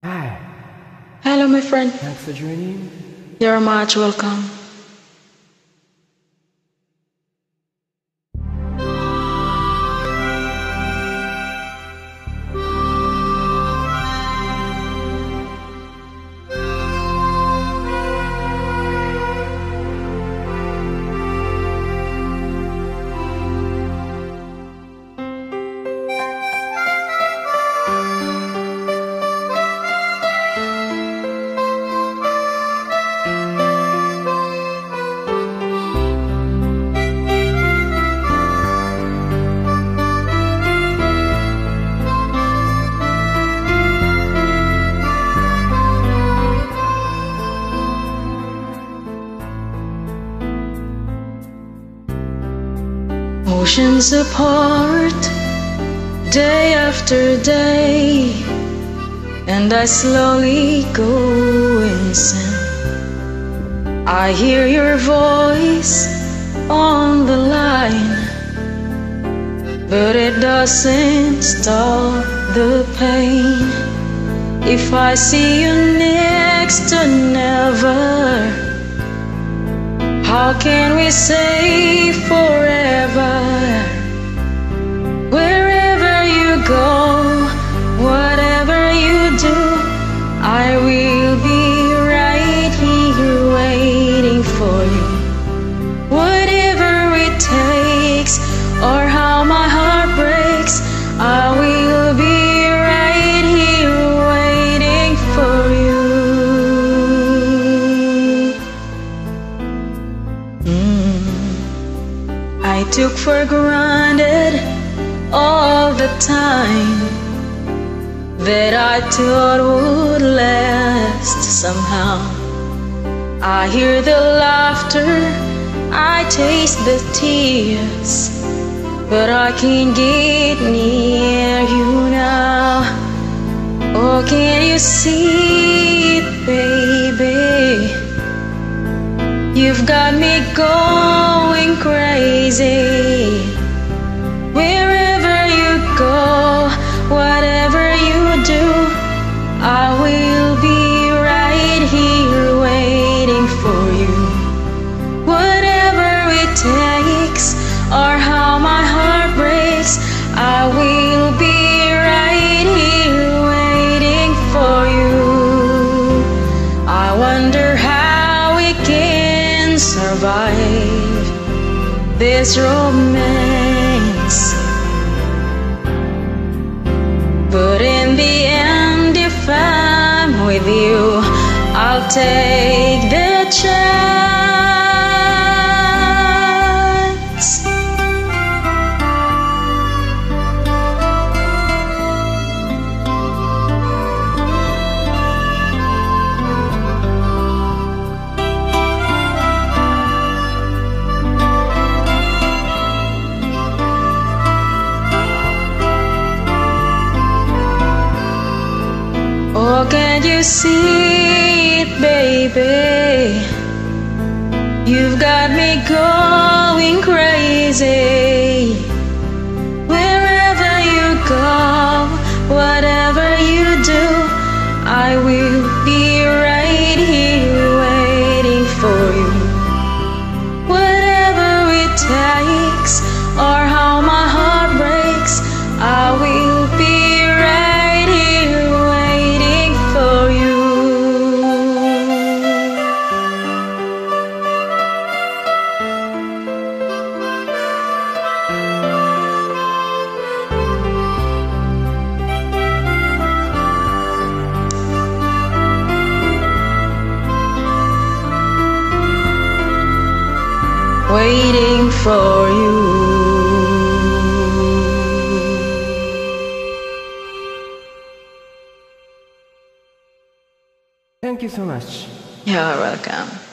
Hi. Hello, my friend. Thanks for joining. You're much welcome. Oceans apart, day after day, and I slowly go insane. I hear your voice on the line, but it doesn't stop the pain. If I see you next to never, how can we say forever? Wherever you go, whatever you do, I will be right here waiting for you. Whatever it takes, or how my heart breaks, I will be right here waiting for you. I took for granted all the time that I thought would last somehow. I hear the laughter, I taste the tears, but I can't get near you now. Oh, can you see it, baby? You've got me going crazy. Wherever you go, whatever you do, I will be right here waiting for you. Whatever it takes, or how my heart breaks, I will be right here waiting for you. I wonder how we can survive this romance, but in the end, if I'm with you, I'll take the chance. Oh, can't you see it, baby? You've got me going crazy. Wherever you go, whatever you do, I will be right here waiting for you. Whatever it takes, or how my heart breaks, I will be right here waiting for you. Waiting for you. Thank you so much. You're welcome.